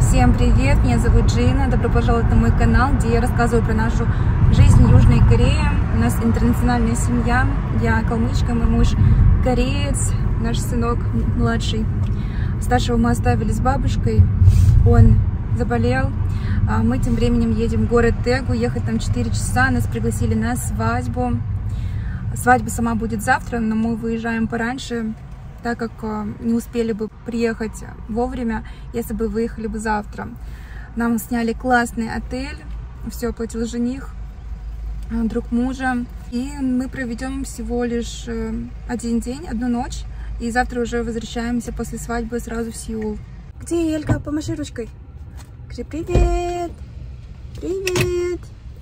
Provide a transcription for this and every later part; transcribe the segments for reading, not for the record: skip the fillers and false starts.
Всем привет, меня зовут Джина, добро пожаловать на мой канал, где я рассказываю про нашу жизнь в Южной Корее. У нас интернациональная семья, я калмычка, мой муж кореец, наш сынок младший. Старшего мы оставили с бабушкой, он заболел. Мы тем временем едем в город Тегу, ехать там 4 часа, нас пригласили на свадьбу. Свадьба сама будет завтра, но мы выезжаем пораньше, так как не успели бы приехать вовремя, если бы выехали бы завтра. Нам сняли классный отель, все оплатил жених, друг мужа. И мы проведем всего лишь один день, одну ночь. И завтра уже возвращаемся после свадьбы сразу в Сеул. Где Элька? Помаши ручкой. Скажи привет! Привет!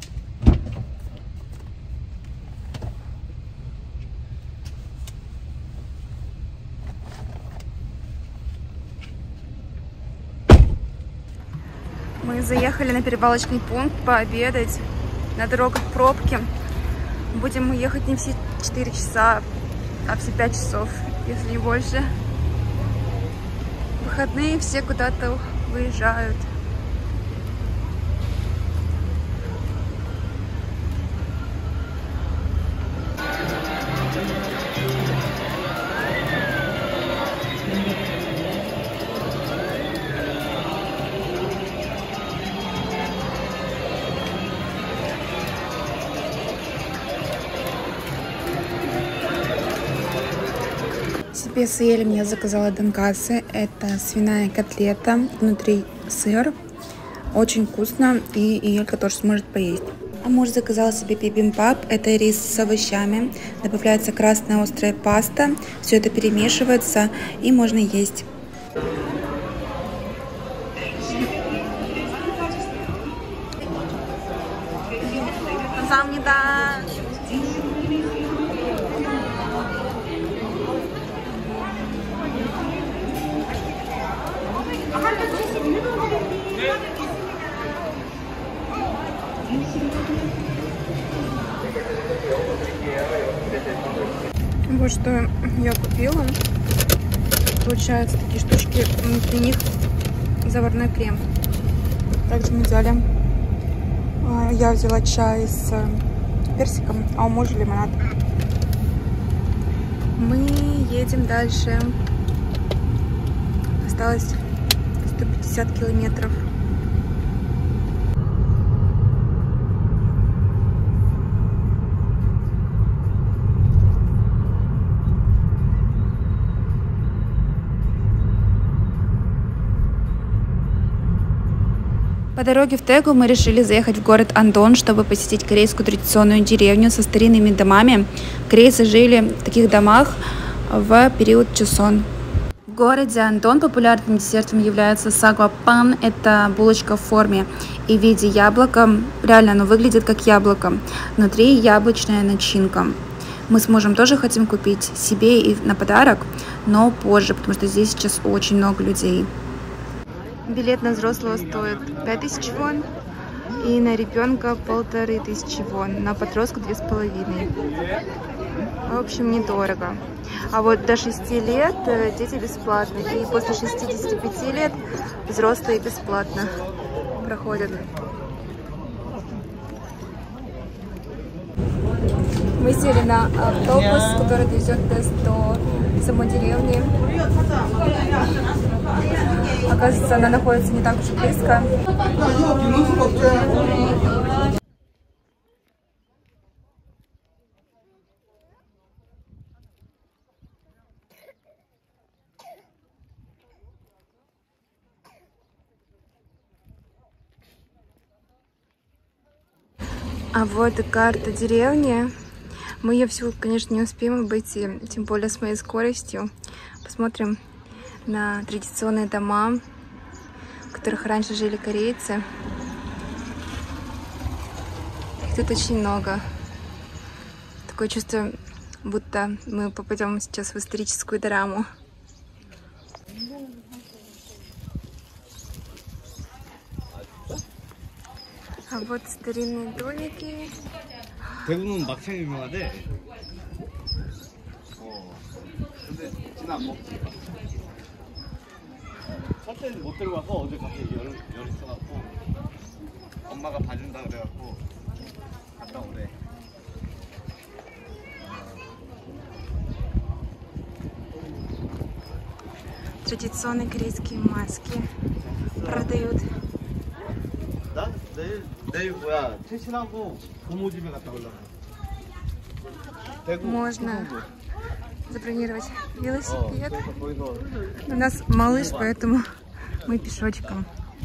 Мы заехали на перевалочный пункт пообедать. На дорогах пробки. Будем ехать не все 4 часа, а все 5 часов, если не больше. В выходные все куда-то выезжают. Себе с Элем я заказала донкасы. Это свиная котлета, внутри сыр. Очень вкусно, и Элька тоже сможет поесть. А муж заказал себе бибимбап. Это рис с овощами. Добавляется красная острая паста. Все это перемешивается, и можно есть. Вот что я купила. Получается такие штучки, внутри них заварной крем. Также мы взяли, я взяла чай с персиком, а у мужа лимонад. Мы едем дальше. Осталось 150 километров. По дороге в Тегу мы решили заехать в город Андон, чтобы посетить корейскую традиционную деревню со старинными домами. Корейцы жили в таких домах в период Чосон. В городе Андон популярным десертом является сагвапан. Это булочка в форме и в виде яблока. Реально оно выглядит как яблоко. Внутри яблочная начинка. Мы с мужем тоже хотим купить себе и на подарок, но позже, потому что здесь сейчас очень много людей. Билет на взрослого стоит 5000 вон, и на ребенка 1500 вон, на подростка 2500. В общем, недорого. А вот до 6 лет дети бесплатно, и после 65 лет взрослые бесплатно проходят. Мы сели на автобус, который довезет нас до самой деревни. Оказывается, она находится не так уж и близко. А вот и карта деревни. Мы ее всю, конечно, не успеем обойти, тем более с моей скоростью. Посмотрим на традиционные дома, в которых раньше жили корейцы. Их тут очень много. Такое чувство, будто мы попадем сейчас в историческую драму. А вот старинные домики. 대구는 막창 유명하대. 근데 진짜 안 먹지. 설때는 못 들고 와서 어제 갑자기 열이 쳐갖고 엄마가 봐준다 그래갖고 갔다 오래. Традиционные корейские маски продают. 나 내일 뭐야 퇴실하고 부모 집에 갔다 올라가. Можно забронировать велосипед. У нас малыш, поэтому мы пешочком.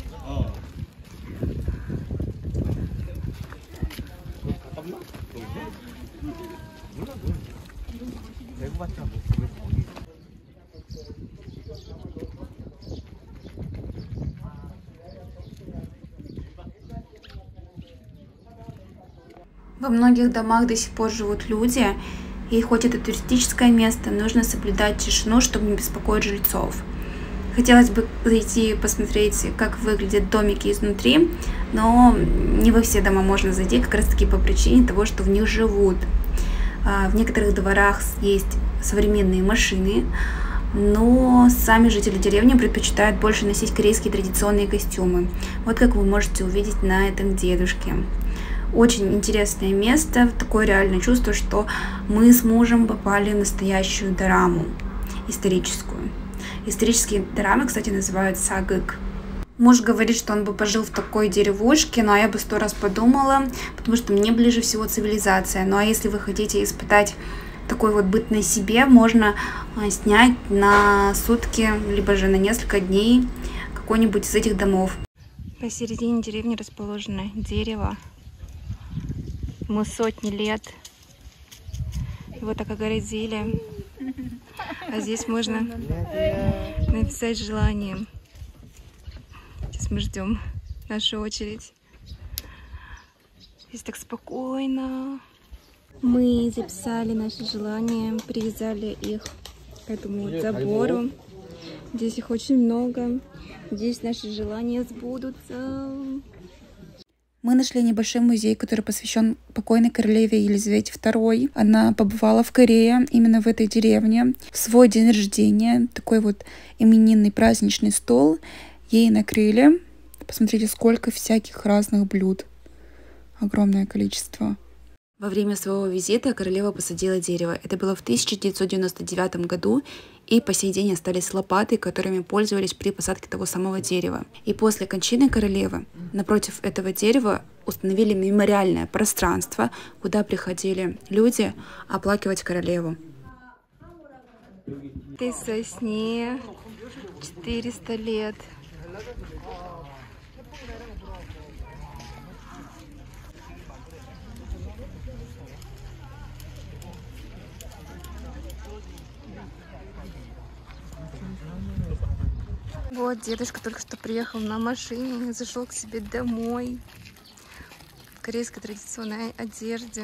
Во многих домах до сих пор живут люди, и хоть это туристическое место, нужно соблюдать тишину, чтобы не беспокоить жильцов. Хотелось бы зайти посмотреть, как выглядят домики изнутри, но не во все дома можно зайти, как раз таки по причине того, что в них живут. В некоторых дворах есть современные машины, но сами жители деревни предпочитают больше носить корейские традиционные костюмы. Вот как вы можете увидеть на этом дедушке. Очень интересное место, такое реальное чувство, что мы с мужем попали в настоящую дораму историческую. Исторические дорамы, кстати, называют сагык. Муж говорит, что он бы пожил в такой деревушке, но я бы 100 раз подумала, потому что мне ближе всего цивилизация. Ну а если вы хотите испытать такой вот быт на себе, можно снять на сутки, либо же на несколько дней какой-нибудь из этих домов. Посередине деревни расположено дерево. Ему сотни лет. Его так огородили. А здесь можно написать желание. Сейчас мы ждем нашу очередь. Здесь так спокойно. Мы записали наши желания, привязали их к этому вот забору. Здесь их очень много. Здесь наши желания сбудутся. Мы нашли небольшой музей, который посвящен покойной королеве Елизавете II. Она побывала в Корее, именно в этой деревне. В свой день рождения такой вот именинный праздничный стол ей накрыли. Посмотрите, сколько всяких разных блюд. Огромное количество. Во время своего визита королева посадила дерево. Это было в 1999 году, и по сей день остались лопаты, которыми пользовались при посадке того самого дерева. И после кончины королевы напротив этого дерева установили мемориальное пространство, куда приходили люди оплакивать королеву. Этой сосне 400 лет. Вот дедушка только что приехал на машине и зашел к себе домой в корейской традиционной одежде.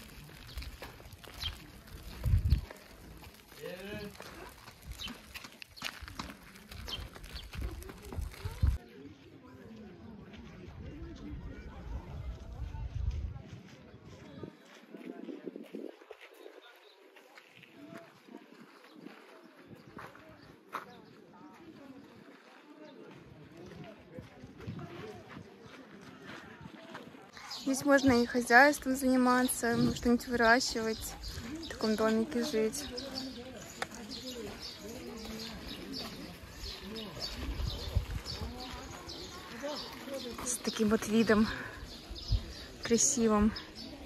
Здесь можно и хозяйством заниматься, что-нибудь выращивать, в таком домике жить. С таким вот видом красивым.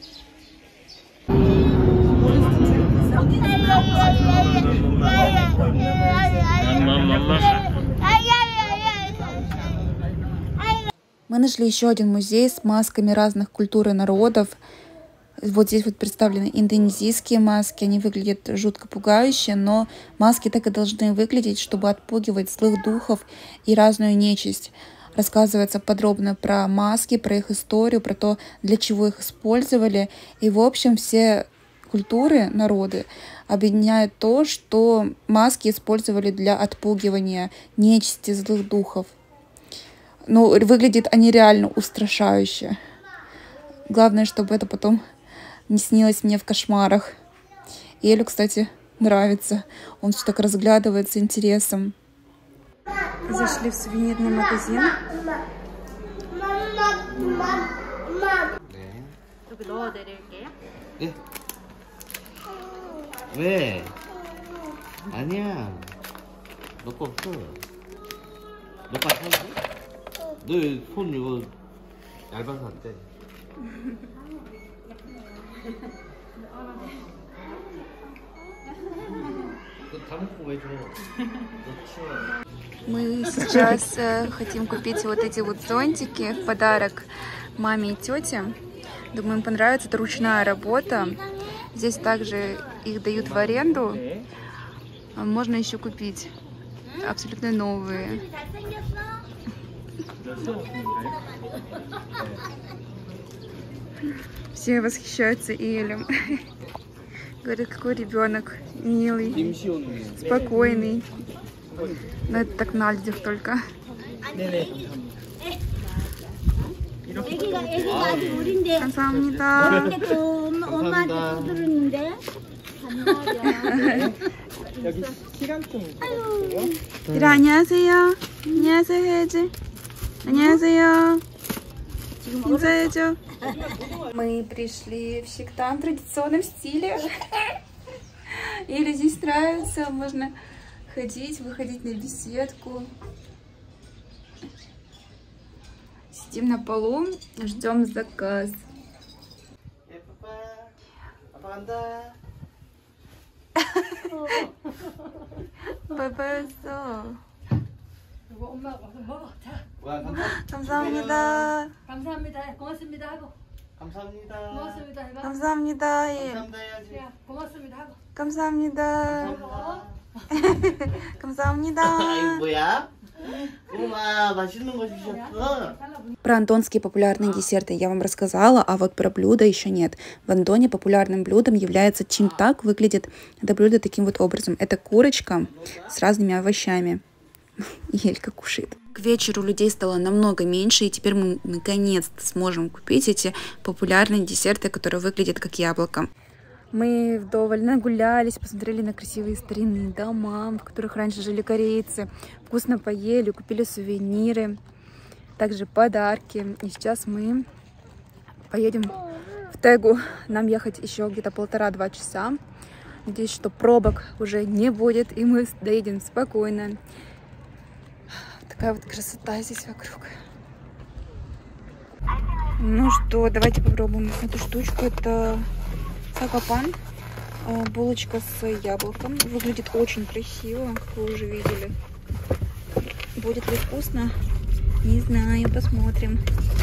Мы нашли еще один музей с масками разных культур и народов. Вот здесь вот представлены индонезийские маски. Они выглядят жутко пугающе, но маски так и должны выглядеть, чтобы отпугивать злых духов и разную нечисть. Рассказывается подробно про маски, про их историю, про то, для чего их использовали. И, в общем, все культуры, народы объединяют то, что маски использовали для отпугивания нечисти, злых духов. Ну, выглядят они реально устрашающе. Главное, чтобы это потом не снилось мне в кошмарах. Элю, кстати, нравится. Он все так разглядывает с интересом. Зашли в сувенирный магазин. 여기 넣어드릴게요. 네. 왜? 아니야. 너 거 없어. 너거 안 사지? 너 손 이거 얇아서 안 돼. 다 먹고 왜 줘? 너 치워. Мы сейчас хотим купить вот эти вот зонтики в подарок маме и тете. Думаю, им понравится. Это ручная работа. Здесь также их дают в аренду. Можно еще купить. Абсолютно новые. Все восхищаются Элем. Говорят, какой ребенок милый, спокойный. Но это так на людях только. 감사합니다. 이라 안녕하세요. 안녕하세요 해야지. 안녕하세요. 인사해줘. Мы пришли в Шиктан в традиционном стиле. Или здесь нравится, можно ходить, выходить на беседку. Сидим на полу, ждем заказ. Папа. 감사합니다. 감사합니다. 고맙습니다 하고. 감사합니다. 고맙습니다 해봐. 감사합니다. 감사합니다 해야지. 고맙습니다 하고. 감사합니다. 감사합니다. 이거 뭐야? 우와, 맛있는 거 주셨어. Про андонские популярные десерты я вам рассказала, а вот про блюда еще нет. В Андоне популярным блюдом является чинтак. Выглядит это блюдо таким вот образом. Это курочка с разными овощами. Елька кушает. К вечеру людей стало намного меньше, и теперь мы наконец-то сможем купить эти популярные десерты, которые выглядят как яблоко. Мы вдоволь нагулялись, посмотрели на красивые старинные дома, в которых раньше жили корейцы, вкусно поели, купили сувениры, также подарки. И сейчас мы поедем в Тегу. Нам ехать еще где-то 1,5-2 часа. Надеюсь, что пробок уже не будет, и мы доедем спокойно. Такая вот красота здесь вокруг. Ну что, давайте попробуем эту штучку. Это сакапан, булочка с яблоком. Выглядит очень красиво, как вы уже видели. Будет ли вкусно? Не знаю, посмотрим.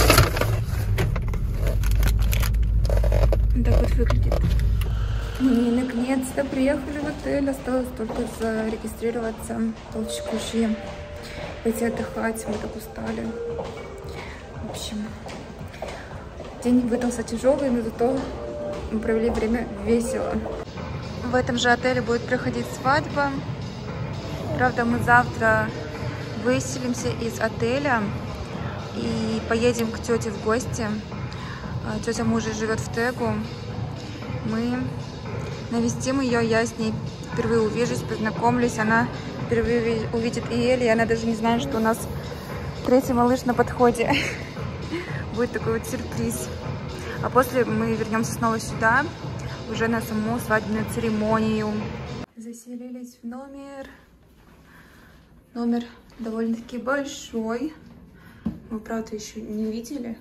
Так вот выглядит. Мы наконец-то приехали в отель. Осталось только зарегистрироваться. Толчкуши. Пойти отдыхать. Мы так устали. В общем, день выдался тяжелый, но зато мы провели время весело. В этом же отеле будет проходить свадьба. Правда, мы завтра выселимся из отеля и поедем к тете в гости. Тетя мужа живет в Тегу. Мы навестим ее, я с ней впервые увижусь, познакомлюсь. Она впервые увидит Иэль, и она даже не знает, что у нас третий малыш на подходе. Будет такой вот сюрприз. А после мы вернемся снова сюда, уже на саму свадебную церемонию. Заселились в номер. Номер довольно-таки большой. Мы, правда, еще не видели.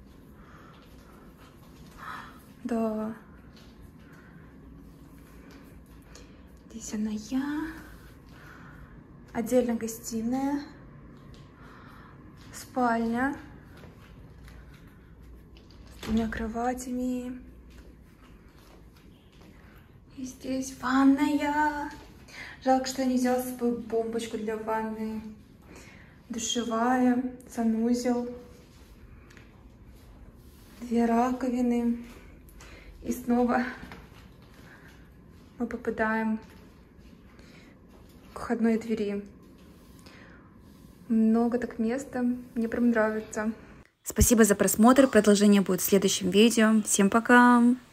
Да. Здесь она я. Отдельно гостиная. Спальня. С 2 кроватями. И здесь ванная. Жалко, что я не взяла с собой бомбочку для ванны. Душевая, санузел. 2 раковины. И снова мы попадаем к входной двери. Много так места. Мне прям нравится. Спасибо за просмотр. Продолжение будет в следующем видео. Всем пока!